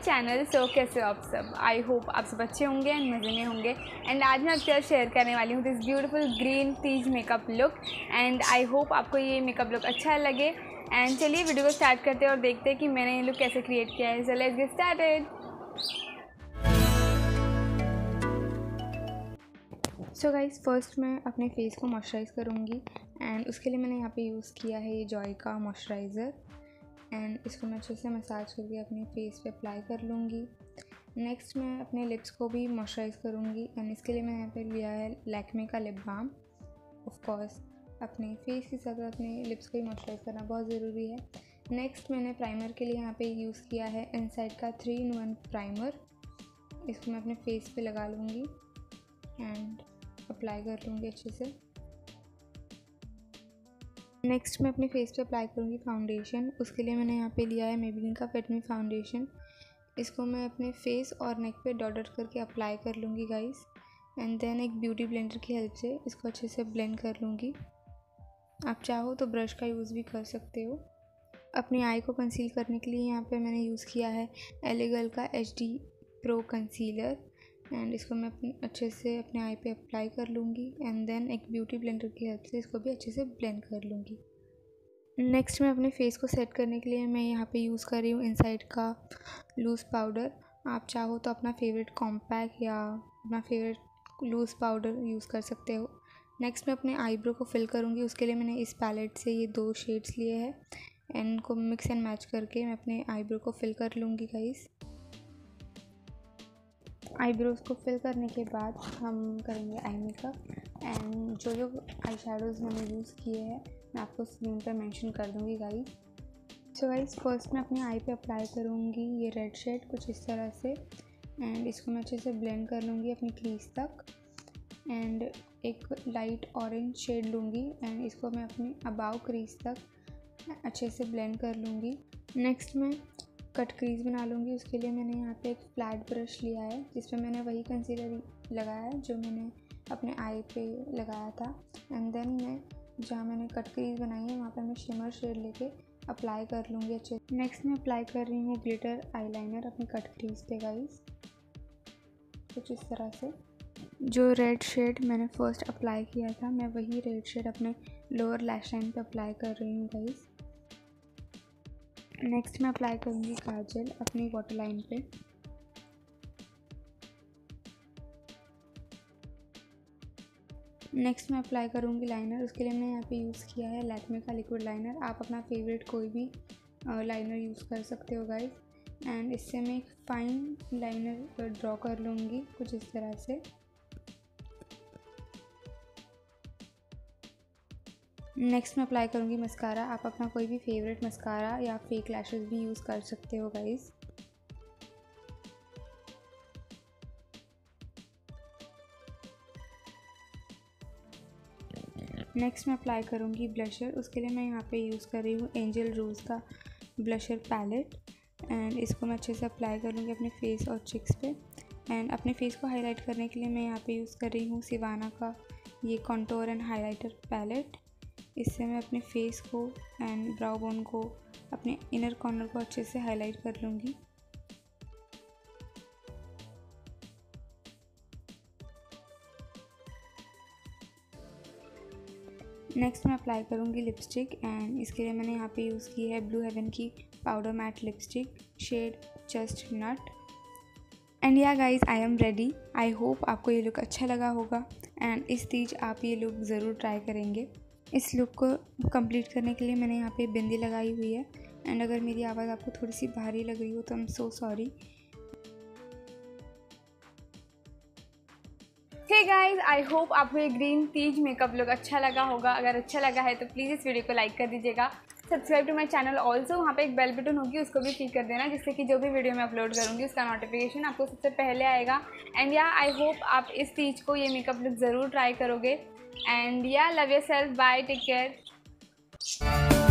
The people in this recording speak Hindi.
चैनल। सो कैसे हो आप सब? आई होप आप सब अच्छे होंगे एंड मज़े में होंगे। एंड आज मैं आपके साथ शेयर करने वाली हूँ this beautiful green Teej makeup look. And I hope आपको ये मेकअप लुक अच्छा लगे। एंड चलिए वीडियो को स्टार्ट करते हैं और देखते हैं कि मैंने ये लुक कैसे क्रिएट किया है। So let's get started. So guys, first मैं अपने फेस को मॉइस्चराइज़ करूँगी एंड उसके लिए मैंने यहाँ पे यूज़ किया है ये जॉय का मॉइस्चराइज़र। एंड इसको मैं अच्छे से मसाज करके अपने फेस पे अप्लाई कर लूँगी। नेक्स्ट मैं अपने लिप्स को भी मॉइस्चराइज़ करूँगी एंड इसके लिए मैंने यहाँ पे लिया है लैक्मे का लिप बाम। ऑफ कोर्स अपने फेस के साथ अपने लिप्स को भी मॉइस्चराइज़ करना बहुत ज़रूरी है। नेक्स्ट मैंने प्राइमर के लिए यहाँ पे यूज़ किया है इनसाइड का 3-in-1 प्राइमर। इसको मैं अपने फेस पे लगा लूँगी एंड अप्लाई कर लूँगी अच्छे से। नेक्स्ट मैं अपने फेस पे अप्लाई करूँगी फाउंडेशन। उसके लिए मैंने यहाँ पे लिया है मेबेलिन का फिट मी फाउंडेशन। इसको मैं अपने फेस और नेक पे डॉट डॉट करके अप्लाई कर लूँगी गाइस। एंड देन एक ब्यूटी ब्लेंडर की हेल्प से इसको अच्छे से ब्लेंड कर लूँगी। आप चाहो तो ब्रश का यूज़ भी कर सकते हो। अपनी आई को कंसील करने के लिए यहाँ पे मैंने यूज़ किया है एलेगल का HD Pro कंसीलर। एंड इसको मैं अच्छे से अपने आई पे अप्लाई कर लूँगी एंड देन एक ब्यूटी ब्लेंडर की हेल्प से इसको भी अच्छे से ब्लेंड कर लूँगी। नेक्स्ट मैं अपने फेस को सेट करने के लिए मैं यहाँ पे यूज़ कर रही हूँ इनसाइड का लूज़ पाउडर। आप चाहो तो अपना फेवरेट कॉम्पैक्ट या अपना फेवरेट लूज़ पाउडर यूज़ कर सकते हो। नेक्स्ट मैं अपने आईब्रो को फिल करूँगी। उसके लिए मैंने इस पैलेट से ये 2 शेड्स लिए हैं एंड इनको मिक्स एंड मैच करके मैं अपने आईब्रो को फिल कर लूँगी गाइस। आईब्रोज़ को फिल करने के बाद हम करेंगे आई मेकअप। एंड जो आई शेडोज़ मैंने यूज़ किए हैं मैं आपको स्क्रीन पर मेंशन कर दूँगी गाइस। सो गाइस, फर्स्ट मैं अपने आई पे अप्लाई करूँगी ये रेड शेड कुछ इस तरह से एंड इसको मैं अच्छे से ब्लेंड कर लूँगी अपनी क्रीज तक। एंड एक लाइट ऑरेंज शेड लूँगी एंड इसको मैं अपनी अबाव क्रीज तक अच्छे से ब्लेंड कर लूँगी। नेक्स्ट मैं कट क्रीज बना लूँगी। उसके लिए मैंने यहाँ पे एक फ्लैट ब्रश लिया है जिस पे मैंने वही कंसीलर लगाया है जो मैंने अपने आई पे लगाया था। एंड देन मैं जहाँ मैंने कट क्रीज बनाई है वहाँ पे मैं शिमर शेड लेके अप्लाई कर लूँगी अच्छे से। नेक्स्ट मैं अप्लाई कर रही हूँ ग्लिटर आईलाइनर अपनी कट क्रीज पे गाइस कुछ इस तरह से। जो रेड शेड मैंने फर्स्ट अप्लाई किया था मैं वही रेड शेड अपने लोअर लैश लाइन पे अप्लाई कर रही हूँ गाइस। नेक्स्ट मैं अप्लाई करूँगी काजल अपनी वाटर लाइन पे। नेक्स्ट मैं अप्लाई करूँगी लाइनर। उसके लिए मैंने यहाँ पे यूज़ किया है लैक्मे का लिक्विड लाइनर। आप अपना फेवरेट कोई भी लाइनर यूज़ कर सकते हो गाइस। एंड इससे मैं एक फाइन लाइनर ड्रॉ कर लूँगी कुछ इस तरह से। नेक्स्ट मैं अप्लाई करूँगी मस्कारा। आप अपना कोई भी फेवरेट मस्कारा या फेक लैशेस भी यूज़ कर सकते हो गाइस। नेक्स्ट मैं अप्लाई करूँगी ब्लशर। उसके लिए मैं यहाँ पे यूज़ कर रही हूँ एंजल रोज़ का ब्लशर पैलेट एंड इसको मैं अच्छे से अप्लाई कर लूँगी अपने फेस और चिक्स पे। एंड अपने फेस को हाईलाइट करने के लिए मैं यहाँ पे यूज़ कर रही हूँ सिवाना का ये कॉन्टोर एंड हाईलाइटर पैलेट। इससे मैं अपने फेस को एंड ब्राउ बोन को अपने इनर कॉर्नर को अच्छे से हाईलाइट कर लूँगी। नेक्स्ट मैं अप्लाई करूँगी लिपस्टिक एंड इसके लिए मैंने यहाँ पे यूज़ की है ब्लू हेवन की powder matte lipstick shade chestnut. And yeah guys, I am ready. I hope आपको ये लुक अच्छा लगा होगा एंड इस तीज आप ये लुक ज़रूर ट्राई करेंगे। इस लुक को कंप्लीट करने के लिए मैंने यहाँ पे बिंदी लगाई हुई है एंड अगर मेरी आवाज़ आपको थोड़ी सी भारी लग रही हो तो I am so sorry. Hey guys, I hope आपको ये ग्रीन तीज मेकअप लुक अच्छा लगा होगा। अगर अच्छा लगा है तो प्लीज़ इस वीडियो को लाइक कर दीजिएगा। Subscribe to my channel also. वहाँ पे एक बेल बटन होगी उसको भी क्लिक कर देना जिससे कि जो भी वीडियो मैं अपलोड करूँगी उसका नोटिफिकेशन आपको सबसे पहले आएगा। एंड या आई होप आप इस तीज को ये मेकअप लुक ज़रूर ट्राई करोगे। And yeah love yourself, bye, take care.